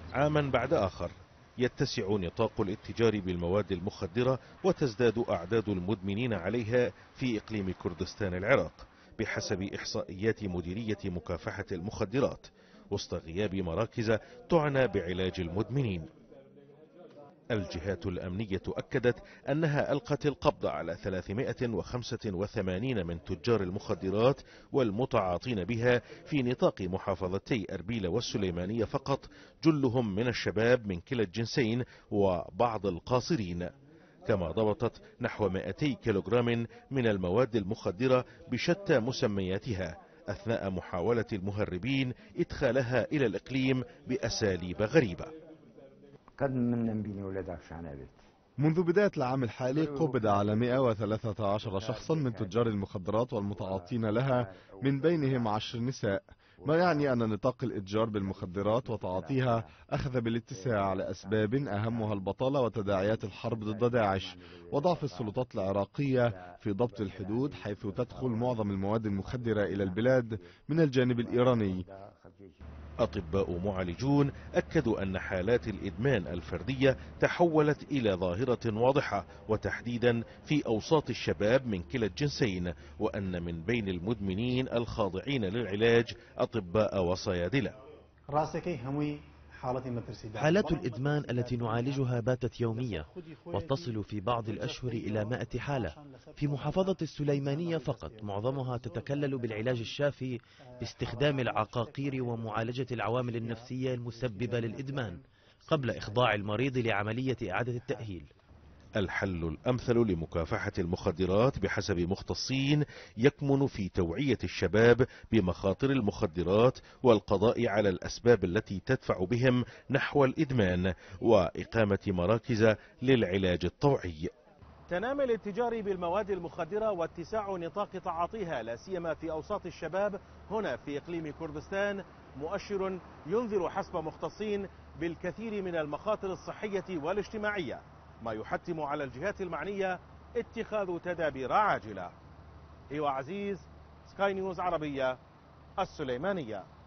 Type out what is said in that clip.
عاما بعد آخر يتسع نطاق الاتجار بالمواد المخدرة وتزداد أعداد المدمنين عليها في إقليم كردستان العراق بحسب إحصائيات مديرية مكافحة المخدرات، وسط غياب مراكز تعنى بعلاج المدمنين. الجهات الأمنية أكدت أنها ألقت القبض على 385 من تجار المخدرات والمتعاطين بها في نطاق محافظتي أربيل والسليمانية فقط، جلهم من الشباب من كلا الجنسين وبعض القاصرين. كما ضبطت نحو 200 كيلوغرام من المواد المخدرة بشتى مسمياتها أثناء محاولة المهربين إدخالها إلى الإقليم بأساليب غريبة. منذ بداية العام الحالي قبض على 113 شخصا من تجار المخدرات والمتعاطين لها، من بينهم 10 نساء، ما يعني أن نطاق الإتجار بالمخدرات وتعاطيها أخذ بالاتساع لأسباب أهمها البطالة وتداعيات الحرب ضد داعش وضعف السلطات العراقية في ضبط الحدود، حيث تدخل معظم المواد المخدرة إلى البلاد من الجانب الإيراني. أطباء معالجون أكدوا أن حالات الإدمان الفردية تحولت إلى ظاهرة واضحة، وتحديدا في أوساط الشباب من كلا الجنسين، وأن من بين المدمنين الخاضعين للعلاج أطباء وصيادلة. حالات الإدمان التي نعالجها باتت يومية وتصل في بعض الأشهر إلى 100 حالة. في محافظة السليمانية فقط معظمها تتكلل بالعلاج الشافي باستخدام العقاقير ومعالجة العوامل النفسية المسببة للإدمان قبل إخضاع المريض لعملية إعادة التأهيل. الحل الأمثل لمكافحة المخدرات بحسب مختصين يكمن في توعية الشباب بمخاطر المخدرات والقضاء على الأسباب التي تدفع بهم نحو الإدمان وإقامة مراكز للعلاج الطوعي. تنامي الاتجار بالمواد المخدرة واتساع نطاق تعاطيها لا سيما في أوساط الشباب هنا في إقليم كردستان مؤشر ينذر حسب مختصين بالكثير من المخاطر الصحية والاجتماعية، ما يحتم على الجهات المعنية اتخاذ تدابير عاجلة. إيوا عزيز، سكاي نيوز عربية، السليمانية.